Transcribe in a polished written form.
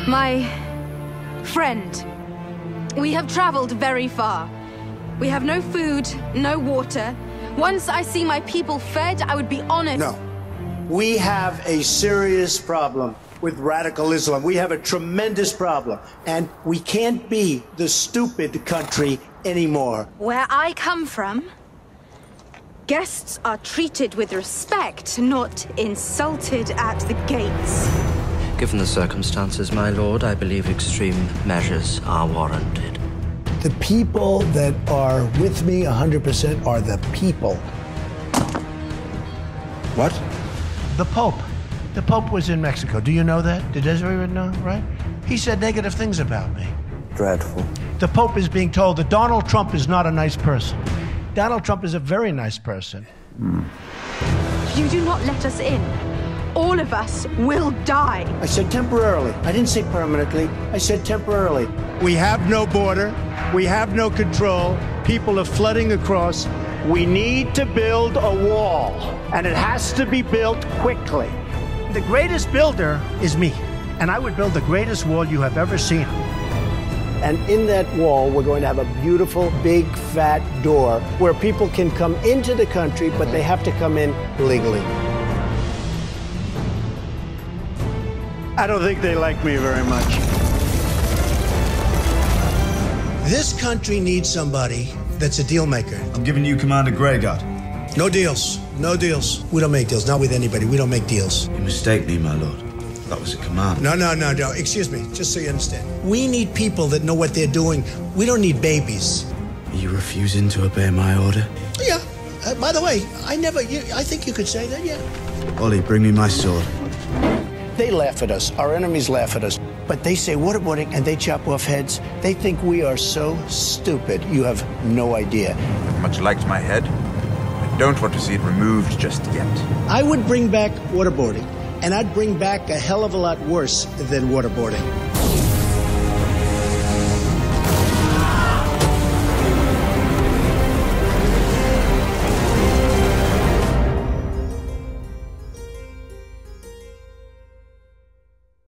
My friend, we have traveled very far. We have no food, no water. Once I see my people fed, I would be honored. No. We have a serious problem with radical Islam. We have a tremendous problem. And we can't be the stupid country anymore. Where I come from, guests are treated with respect, not insulted at the gates. Given the circumstances, my lord, I believe extreme measures are warranted. The people that are with me 100% are the people. What? The Pope. The Pope was in Mexico. Do you know that? Did everyone know, right? He said negative things about me. Dreadful. The Pope is being told that Donald Trump is not a nice person. Donald Trump is a very nice person. If you do not let us in, all of us will die. I said temporarily. I didn't say permanently. I said temporarily. We have no border. We have no control. People are flooding across. We need to build a wall, and it has to be built quickly. The greatest builder is me, and I would build the greatest wall you have ever seen. And in that wall, we're going to have a beautiful, big, fat door where people can come into the country, but they have to come in legally. I don't think they like me very much. This country needs somebody that's a deal maker. I'm giving you Commander Greyguard. No deals. No deals. We don't make deals. Not with anybody. We don't make deals. You mistake me, my lord. That was a command. No. Excuse me. Just so you understand. We need people that know what they're doing. We don't need babies. Are you refusing to obey my order? Yeah. By the way, I think you could say that, yeah. Ollie, bring me my sword. They laugh at us. Our enemies laugh at us. But they say waterboarding and they chop off heads. They think we are so stupid. You have no idea. Much liked my head. I don't want to see it removed just yet. I would bring back waterboarding, and I'd bring back a hell of a lot worse than waterboarding.